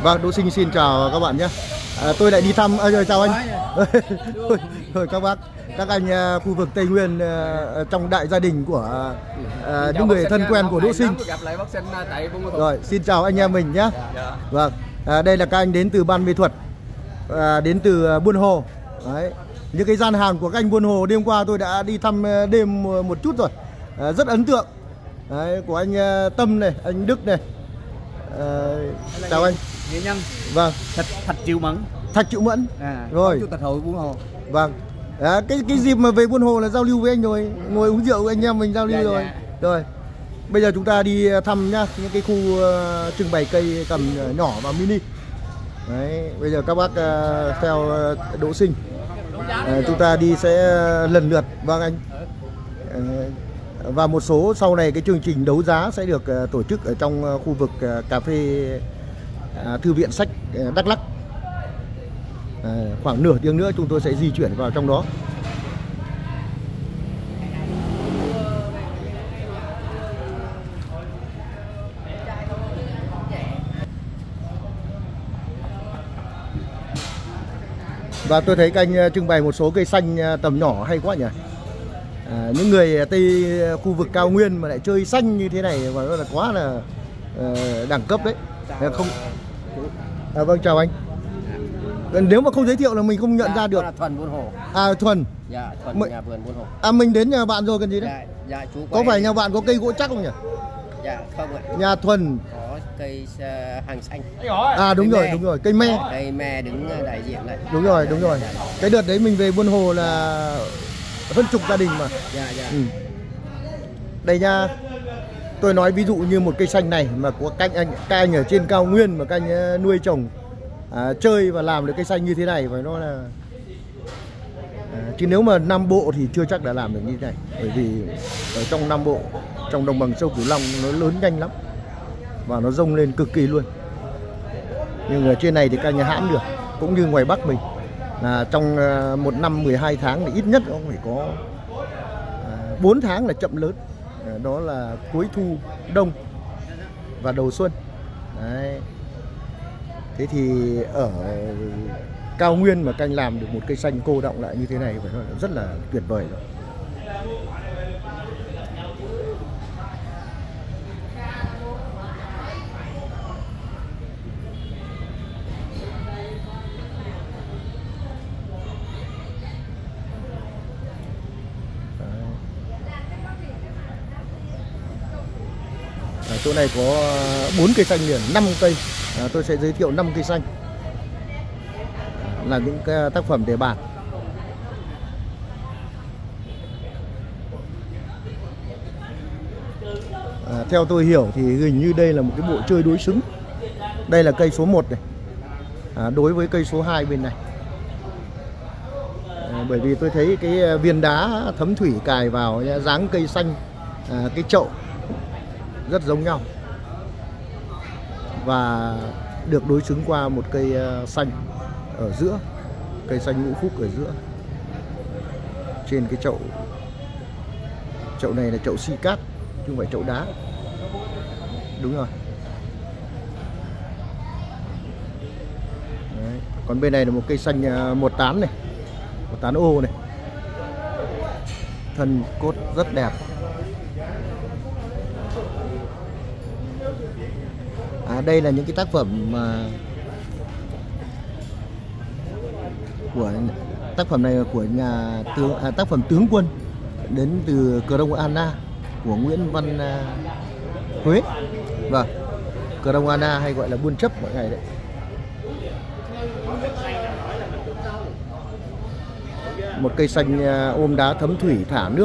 Vâng, Đỗ Sinh xin chào các bạn nhé. Tôi lại đi thăm, chào anh. Rồi các bác, các anh khu vực Tây Nguyên trong đại gia đình của những người thân quen của Đỗ Sinh. Rồi, xin chào anh em mình nhé. Vâng, đây là các anh đến từ Ban Mê Thuật, đến từ Buôn Hồ. Đấy. Những cái gian hàng của các anh Buôn Hồ đêm qua tôi đã đi thăm đêm một chút rồi, rất ấn tượng. Đấy, của anh Tâm này, anh Đức này. Chào anh. Nghệ nhân. Vâng. Thạch Triệu Mẫn. Thạch Triệu Mẫn. Rồi. Chủ tịch hội Buôn Hồ. Vâng. Cái dịp mà về Buôn Hồ là giao lưu với anh rồi, ngồi uống rượu với anh em mình giao lưu rồi. Rồi. Bây giờ chúng ta đi thăm nhá, những cái khu trưng bày cây cầm nhỏ và mini. Đấy, bây giờ các bác theo Đỗ Sinh. Chúng ta đi sẽ lần lượt, vâng anh. Và một số sau này cái chương trình đấu giá sẽ được tổ chức ở trong khu vực cà phê Thư viện Sách Đắk Lắk. Khoảng nửa tiếng nữa chúng tôi sẽ di chuyển vào trong đó. Và tôi thấy các anh trưng bày một số cây xanh tầm nhỏ hay quá nhỉ. Những người Tây khu vực cao nguyên mà lại chơi xanh như thế này và nó là quá là đẳng cấp đấy. Không. Vâng, chào anh. Nếu mà không giới thiệu là mình không nhận ra được. Thuần Buôn Hồ. Thuần. Dạ, Thuần nhà vườn Buôn Hồ. Mình đến nhà bạn rồi cần gì đấy? Dạ, chú có phải nhà bạn có cây gỗ chắc không nhỉ? Dạ, không ạ. Nhà Thuần có cây hàng xanh. Đúng rồi, cây me. Cây me đứng đại diện lại. Đúng rồi. Cái đợt đấy mình về Buôn Hồ là hơn chục gia đình mà. Dạ. Đây nha. Tôi nói ví dụ như một cây xanh này mà có các anh ở trên cao nguyên mà các anh nuôi trồng, chơi và làm được cây xanh như thế này phải nói là chứ nếu mà Nam Bộ thì chưa chắc đã làm được như thế này, bởi vì ở trong Nam Bộ, trong đồng bằng sông Cửu Long nó lớn nhanh lắm và nó rông lên cực kỳ luôn. Nhưng ở trên này thì các anh hãm được, cũng như ngoài Bắc mình là trong một năm 12 tháng thì ít nhất nó phải có 4 tháng là chậm lớn. Đó là cuối thu, đông và đầu xuân. Đấy. Thế thì ở cao nguyên mà canh làm được một cây xanh cô đọng lại như thế này phải nói là rất là tuyệt vời rồi. Chỗ này có 4 cây xanh liền, 5 cây. Tôi sẽ giới thiệu 5 cây xanh là những cái tác phẩm đề bản. Theo tôi hiểu thì hình như đây là một cái bộ chơi đối xứng. Đây là cây số 1 này, đối với cây số 2 bên này. Bởi vì tôi thấy cái viên đá thấm thủy cài vào dáng cây xanh, cái chậu rất giống nhau và được đối xứng qua một cây xanh ở giữa, cây xanh ngũ phúc ở giữa. Trên cái chậu này là chậu si cát chứ không phải chậu đá. Đúng rồi. Đấy. Còn bên này là một cây xanh một tán này, một tán ô này, thân cốt rất đẹp. Đây là những cái tác phẩm của tác phẩm này là của nhà tướng, tác phẩm tướng quân đến từ Crong Anna của Nguyễn Văn Huế. Vâng, Crong Anna hay gọi là buôn chấp mọi ngày đấy. Một cây xanh ôm đá thấm thủy thả nước.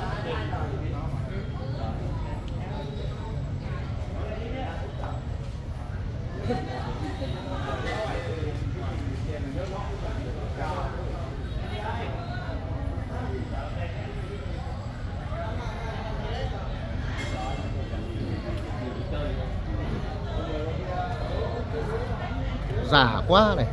Già quá này.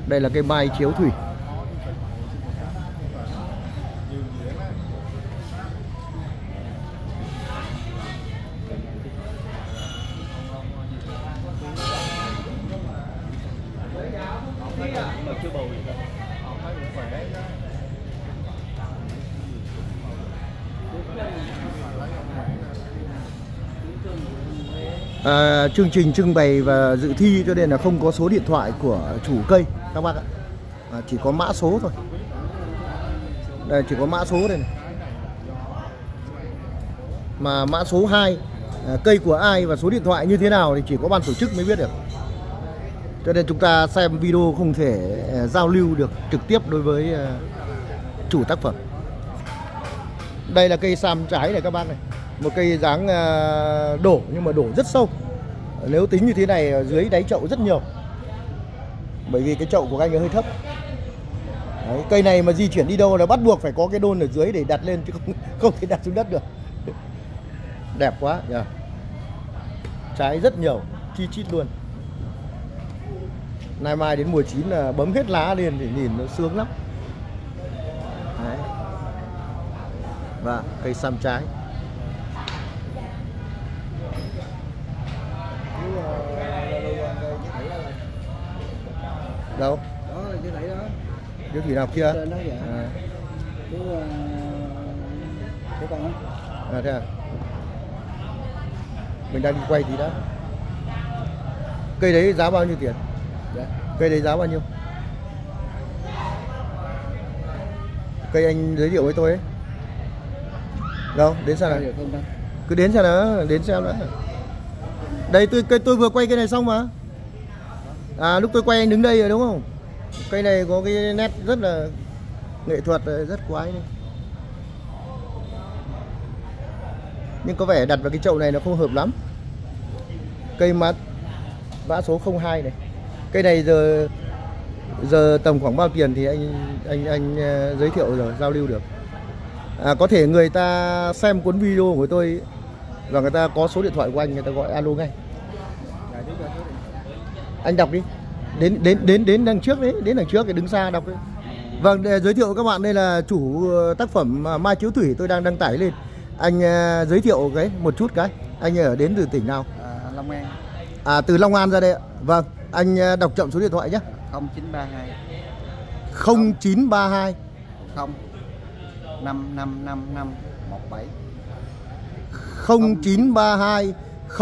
Đây là cây mai chiếu thủy. Chương trình trưng bày và dự thi cho nên là không có số điện thoại của chủ cây các bác ạ. Chỉ có mã số thôi. Đây chỉ có mã số đây này. Mà mã số 2 cây của ai và số điện thoại như thế nào thì chỉ có ban tổ chức mới biết được. Cho nên chúng ta xem video không thể giao lưu được trực tiếp đối với chủ tác phẩm. Đây là cây sam trái này các bác này. Một cây dáng đổ nhưng mà đổ rất sâu. Nếu tính như thế này ở dưới đáy chậu rất nhiều. Bởi vì cái chậu của anh ấy hơi thấp. Đấy, cây này mà di chuyển đi đâu là bắt buộc phải có cái đôn ở dưới để đặt lên chứ không thể đặt xuống đất được. Đẹp quá nhỉ. Trái rất nhiều, chi chít luôn. Nay mai đến mùa chín là bấm hết lá lên thì nhìn nó sướng lắm. Đấy. Và cây sam trái. Đâu? Đó là cái đấy đó. Cái thủy nào kia? Trên đó vậy. Cái con đó. Thế à? Mình đang đi quay tí đã. Cây đấy giá bao nhiêu tiền? Dạ. Cây đấy giá bao nhiêu? Cây anh giới thiệu với tôi ấy. Đâu? Đến xem nào. Cứ đến xem nào, đến xem đã. Đây tôi vừa quay cây này xong mà. Lúc tôi quay anh đứng đây rồi đúng không? Cây này có cái nét rất là nghệ thuật, rất quái này. Nhưng có vẻ đặt vào cái chậu này nó không hợp lắm. Cây mã số 02 này. Cây này giờ tầm khoảng bao tiền thì anh giới thiệu rồi, giao lưu được. Có thể người ta xem cuốn video của tôi và người ta có số điện thoại của anh, người ta gọi alo ngay. Anh đọc đi. Đến đằng trước đấy, đến đằng trước cái đứng xa đọc đấy. Vâng, để giới thiệu với các bạn, đây là chủ tác phẩm Mai Chiếu Thủy tôi đang đăng tải lên. Anh giới thiệu cái một chút cái. Anh ở đến từ tỉnh nào? Long An. Từ Long An ra đây ạ. Vâng, anh đọc chậm số điện thoại nhé. 0932 0932 05555517 0932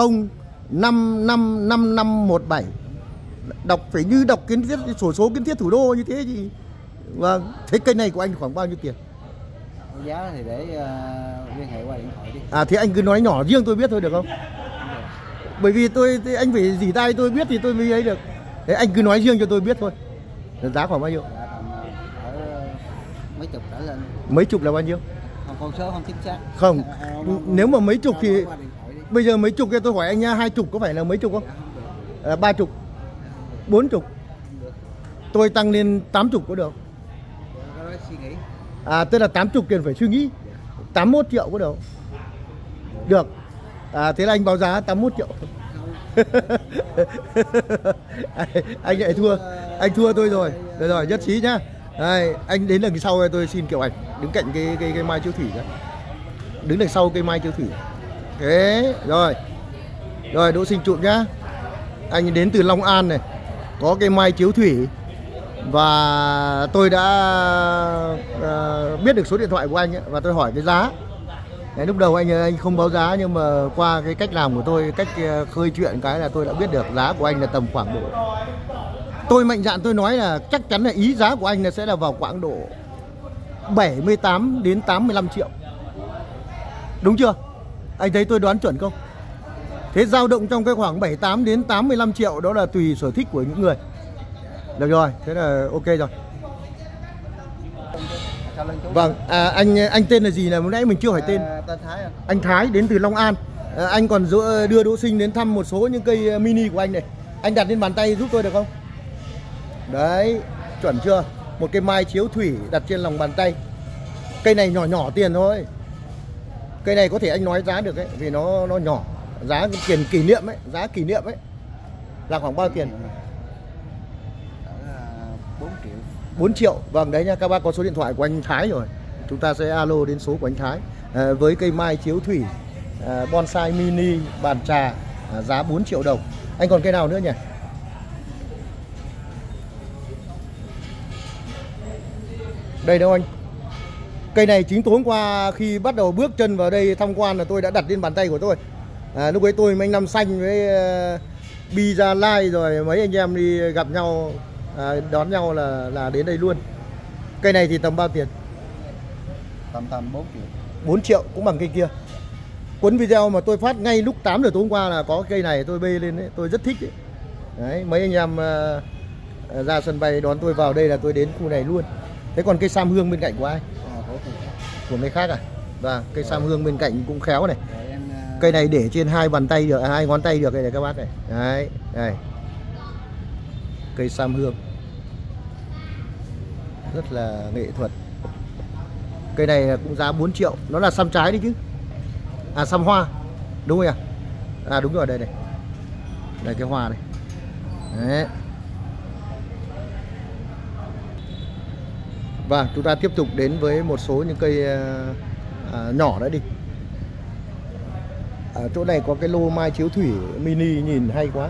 05555517. Đọc phải như đọc kiến thiết sổ số kiến thiết thủ đô như thế thì. Vâng, thế cây này của anh khoảng bao nhiêu tiền? Giá thì để liên hệ qua điện thoại đi. Thì anh cứ nói nhỏ riêng tôi biết thôi được không? Bởi vì anh phải dỉ tai tôi biết thì tôi mới ấy được. Thế anh cứ nói riêng cho tôi biết thôi. Giá khoảng bao nhiêu? Ở mấy chục trở lên. Mấy chục là bao nhiêu? Con số không chính xác. Không, nếu mà mấy chục thì bây giờ mấy chục kia tôi hỏi anh nha, 20 có phải là mấy chục không? 30, 40. Tôi tăng lên 80 có được? Suy nghĩ. Tức là 80 tiền phải suy nghĩ. 81 triệu có được? Được. Thế là anh báo giá 81 triệu. Anh lại thua. Anh thua tôi rồi. Được rồi, nhất trí nhá. Đây, anh đến lần sau tôi xin kiểu ảnh đứng cạnh cây mai chiếu thủy đó. Đứng đằng sau cây mai chiếu thủy. Thế, rồi. Rồi, Đỗ Sinh chụp nhá. Anh đến từ Long An này. Có cây mai chiếu thủy. Và tôi đã biết được số điện thoại của anh ấy, và tôi hỏi cái giá. Đấy, lúc đầu anh không báo giá, nhưng mà qua cái cách làm của tôi, cách khơi chuyện cái là tôi đã biết được giá của anh là tầm khoảng độ. Tôi mạnh dạn tôi nói là chắc chắn là ý giá của anh là sẽ là vào khoảng độ 78 đến 85 triệu. Đúng chưa? Anh thấy tôi đoán chuẩn không? Thế dao động trong cái khoảng 78 đến 85 triệu đó là tùy sở thích của những người. Được rồi, thế là ok rồi. Vâng, anh tên là gì là lúc nãy mình chưa hỏi tên. Tên Thái. Anh Thái đến từ Long An. Anh còn đưa Đỗ Sinh đến thăm một số những cây mini của anh này. Anh đặt lên bàn tay giúp tôi được không? Đấy, chuẩn chưa? Một cây mai chiếu thủy đặt trên lòng bàn tay. Cây này nhỏ nhỏ tiền thôi. Cây này có thể anh nói giá được ấy, vì nó nhỏ. Giá tiền kỷ niệm ấy, giá kỷ niệm ấy là khoảng bao tiền? 4 triệu. 4 triệu. Vâng, đấy nha, các bác có số điện thoại của anh Thái rồi. Chúng ta sẽ alo đến số của anh Thái. Với cây mai chiếu thủy bonsai mini bàn trà giá 4 triệu đồng. Anh còn cây nào nữa nhỉ? Đây đâu anh? Cây này chính tối hôm qua khi bắt đầu bước chân vào đây tham quan là tôi đã đặt lên bàn tay của tôi. Lúc ấy tôi với anh Năm Xanh với Bi Gia Lai rồi mấy anh em đi gặp nhau, đón nhau là đến đây luôn. Cây này thì tầm bao tiền? Tầm 4 triệu. 4 triệu cũng bằng cây kia. Cuốn video mà tôi phát ngay lúc 8 giờ tối hôm qua là có cây này tôi bê lên đấy, tôi rất thích đấy. Đấy, mấy anh em ra sân bay đón tôi vào đây là tôi đến khu này luôn. Thế còn cây sam hương bên cạnh của ai? Của người khác à? Và cây sam hương bên cạnh cũng khéo này. Cây này để trên 2 bàn tay được, 2 ngón tay được đây này các bác này. Đấy, đây. Cây sam hương rất là nghệ thuật. Cây này cũng giá 4 triệu. Nó là sam trái đi chứ. À, sam hoa. Đúng không nhỉ? À đúng rồi, đây này. Đây cái hoa này. Đấy. Và chúng ta tiếp tục đến với một số những cây nhỏ nữa đi. Ở chỗ này có cái lô mai chiếu thủy mini nhìn hay quá.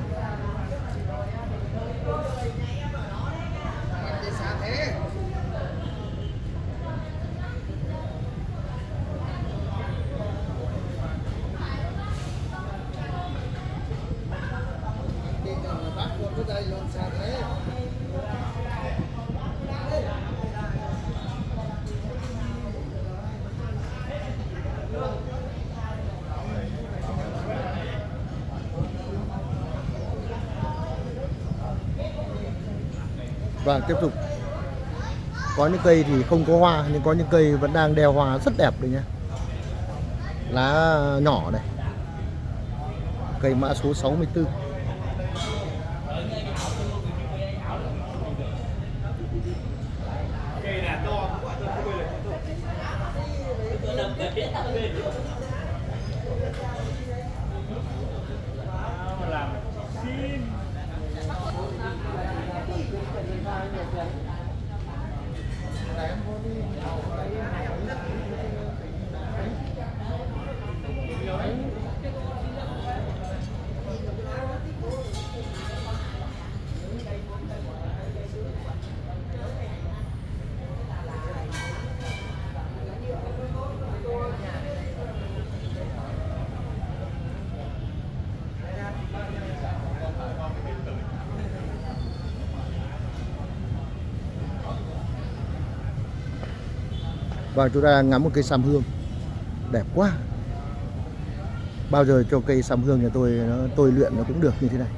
Và tiếp tục có những cây thì không có hoa nhưng có những cây vẫn đang đeo hoa rất đẹp đấy nhá. Lá nhỏ này. Cây mã số 64. Và chúng ta ngắm một cây sam hương đẹp quá. Bao giờ cho cây sam hương nhà tôi luyện nó cũng được như thế này.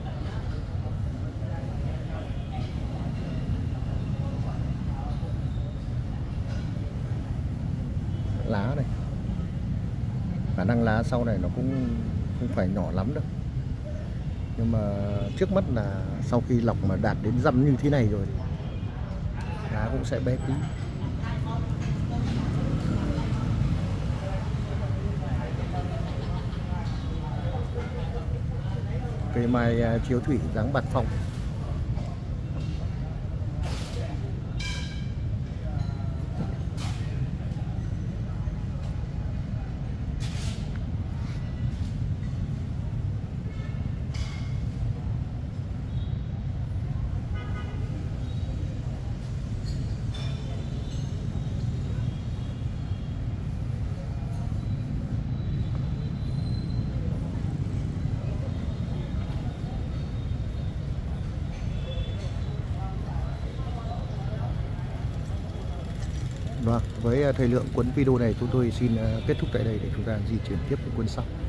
Lá này, khả năng lá sau này nó cũng không phải nhỏ lắm đâu. Nhưng mà trước mắt là sau khi lọc mà đạt đến dăm như thế này rồi, lá cũng sẽ bé tí. Cây mai chiếu thủy dáng bạt phong. Vâng, với thời lượng cuốn video này chúng tôi xin kết thúc tại đây để chúng ta di chuyển tiếp đến cuốn sau.